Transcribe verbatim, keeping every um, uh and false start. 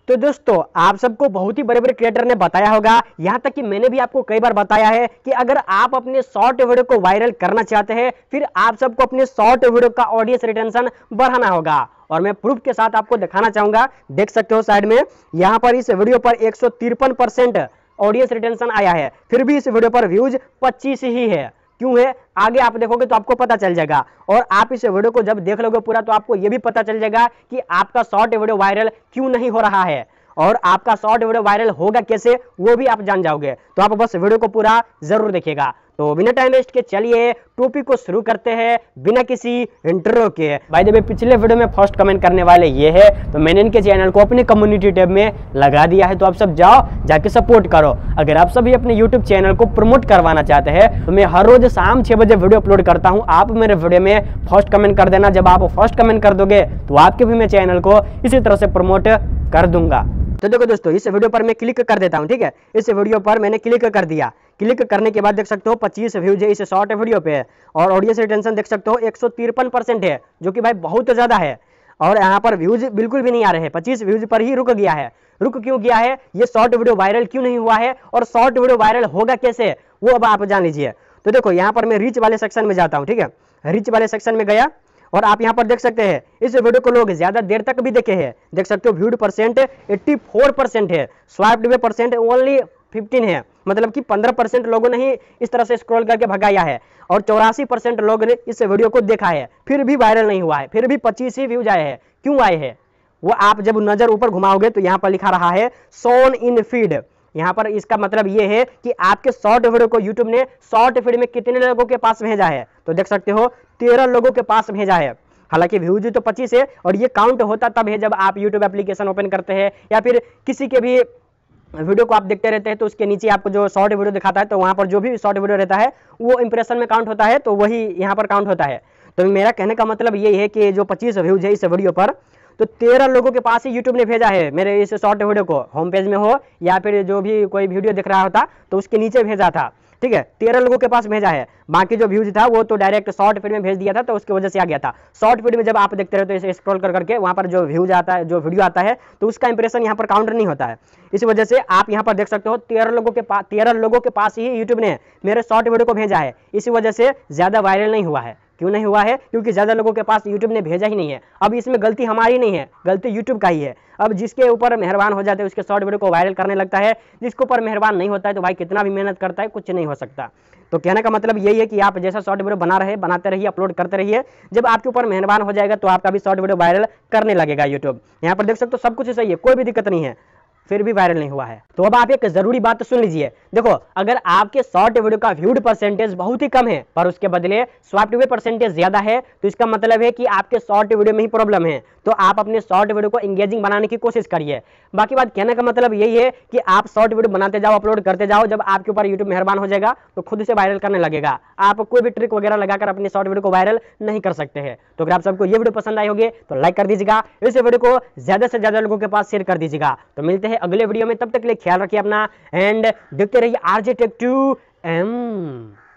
तो दोस्तों आप सबको बहुत ही बड़े बड़े क्रिएटर ने बताया होगा, यहाँ तक कि मैंने भी आपको कई बार बताया है कि अगर आप अपने शॉर्ट वीडियो को वायरल करना चाहते हैं, फिर आप सबको अपने शॉर्ट वीडियो का ऑडियंस रिटेंशन बढ़ाना होगा। और मैं प्रूफ के साथ आपको दिखाना चाहूंगा। देख सकते हो साइड में, यहाँ पर इस वीडियो पर एक सौ तिरपन परसेंट ऑडियंस रिटेंशन आया है, फिर भी इस वीडियो पर व्यूज पच्चीस ही है। क्यों है, आगे आप देखोगे तो आपको पता चल जाएगा। और आप इस वीडियो को जब देख लोगे पूरा, तो आपको यह भी पता चल जाएगा कि आपका शॉर्ट वीडियो वायरल क्यों नहीं हो रहा है, और आपका शॉर्ट वीडियो वायरल होगा कैसे वो भी आप जान जाओगे। तो आप बस वीडियो को पूरा जरूर देखिएगा। तो बिना टाइम वेस्ट के चलिए टॉपिक को शुरू करते हैं बिना किसी इंट्रो के। बाय द वे, पिछले वीडियो में फर्स्ट कमेंट करने वाले ये है, तो मैंने इनके चैनल को अपने कम्युनिटी टैब में लगा दिया है, तो आप सब जाओ जाके सपोर्ट करो। अगर आप सभी अपने यूट्यूब चैनल को प्रमोट करवाना चाहते हैं, तो मैं हर रोज शाम छह बजे वीडियो अपलोड करता हूँ। आप मेरे वीडियो में फर्स्ट कमेंट कर देना। जब आप फर्स्ट कमेंट कर दोगे तो आपके भी मैं चैनल को इसी तरह से प्रमोट कर दूंगा। तो देखो दोस्तों, इस वीडियो पर मैं क्लिक कर देता हूं, ठीक है। इस वीडियो पर मैंने क्लिक कर दिया। क्लिक करने के बाद देख सकते हो पच्चीस व्यूज है इस शॉर्ट वीडियो पे, और ऑडियंस रिटेंशन देख सकते हो एक सौ तिरपन परसेंट है, जो कि भाई बहुत ज्यादा है। और यहाँ पर व्यूज बिल्कुल भी नहीं आ रहे हैं, पच्चीस व्यूज पर ही रुक गया है। रुक क्यों गया है, ये शॉर्ट वीडियो वायरल क्यों नहीं हुआ है, और शॉर्ट वीडियो वायरल होगा कैसे, वो अब आप जान लीजिए। तो देखो यहाँ पर मैं रीच वाले सेक्शन में जाता हूँ, ठीक है। रीच वाले सेक्शन में गया, और आप यहाँ पर देख सकते हैं इस वीडियो को लोग ज्यादा देर तक भी देखे हैं। देख सकते हो व्यूड परसेंट चौरासी परसेंट है, स्वाइप्ड वे परसेंट ओनली पंद्रह है, मतलब कि पंद्रह परसेंट लोगों ने ही इस तरह से स्क्रॉल करके भगाया है, और चौरासी परसेंट लोगों ने इस वीडियो को देखा है, फिर भी वायरल नहीं हुआ है, फिर भी पच्चीस ही व्यूज आए हैं। क्यों आए हैं वो आप जब नजर ऊपर घुमाओगे तो यहाँ पर लिखा रहा है शोन इन फीड। यहाँ पर इसका मतलब ये है कि आपके शॉर्ट वीडियो को यूट्यूब ने शॉर्ट फीड में कितने लोगों के पास भेजा है। तो देख सकते हो तेरह लोगों के पास भेजा है। हालांकि व्यूज तो पच्चीस है, और ये काउंट होता तब है जब आप यूट्यूब एप्लीकेशन ओपन करते हैं, या फिर किसी के भी वीडियो को आप देखते रहते हैं, तो उसके नीचे आपको जो शॉर्ट वीडियो दिखाता है, तो वहां पर जो भी शॉर्ट वीडियो रहता है वो इंप्रेशन में काउंट होता है, तो वही यहाँ पर काउंट होता है। तो मेरा कहने का मतलब ये है कि जो पच्चीस व्यूज है इस वीडियो पर, तो तेरह लोगों के पास ही यूट्यूब ने भेजा है मेरे इस शॉर्ट वीडियो को। होम पेज में हो या फिर जो भी कोई वीडियो दिख रहा होता तो उसके नीचे भेजा था, ठीक है। तेरह लोगों के पास भेजा है, बाकी जो व्यूज था वो तो डायरेक्ट शॉर्ट फीड में भेज दिया था, तो उसकी वजह से आ गया था। शॉर्ट फीड में जब आप देखते रहते हो इसे स्क्रॉल कर करके, वहां पर जो व्यूज आता है, जो वीडियो आता है, तो उसका इंप्रेशन यहाँ पर काउंट नहीं होता है। इस वजह से आप यहाँ पर देख सकते हो तेरह लोगों के पास तेरह लोगों के पास ही यूट्यूब ने मेरे शॉर्ट वीडियो को भेजा है। इसी वजह से ज्यादा वायरल नहीं हुआ है। क्यों नहीं हुआ है, क्योंकि ज्यादा लोगों के पास यूट्यूब ने भेजा ही नहीं है। अब इसमें गलती हमारी नहीं है, गलती यूट्यूब का ही है। अब जिसके ऊपर मेहरबान हो जाते हैं उसके शॉर्ट वीडियो को वायरल करने लगता है, जिसके ऊपर मेहरबान नहीं होता है तो भाई कितना भी मेहनत करता है कुछ नहीं हो सकता। तो कहने का मतलब यही है कि आप जैसा शॉर्ट वीडियो बना रहे बनाते रहिए, अपलोड करते रहिए। जब आपके ऊपर मेहरबान हो जाएगा तो आपका भी शॉर्ट वीडियो वायरल करने लगेगा यूट्यूब। यहाँ पर देख सकते हो सब कुछ सही है, कोई भी दिक्कत नहीं है, फिर भी वायरल नहीं हुआ है। तो अब आप एक जरूरी बात सुन लीजिए। देखो, अगर आपके शॉर्ट वीडियो का व्यूड परसेंटेज बहुत ही कम है, पर उसके बदले स्वाइप्ड वे परसेंटेज ज्यादा है, तो इसका मतलब है कि आपके शॉर्ट वीडियो में ही प्रॉब्लम है। तो आप अपने शॉर्ट वीडियो को एंगेजिंग बनाने की कोशिश करिए। बाकी बात कहने का मतलब यही है कि आप शॉर्ट वीडियो बनाते जाओ, अपलोड करते जाओ। जब आपके ऊपर यूट्यूब मेहरबान हो जाएगा तो खुद से वायरल करने लगेगा। आप कोई भी ट्रिक वगैरह लगाकर अपने शॉर्ट वीडियो को वायरल नहीं कर सकते हैं। तो अगर आप सबको ये वीडियो पसंद आई होगी तो लाइक कर दीजिएगा, इस वीडियो को ज्यादा से ज्यादा लोगों के पास शेयर कर दीजिएगा। तो मिलते हैं अगले वीडियो में, तब तक के लिए ख्याल रखिए अपना, एंड देखते रहिए आरजे टेक टू एम।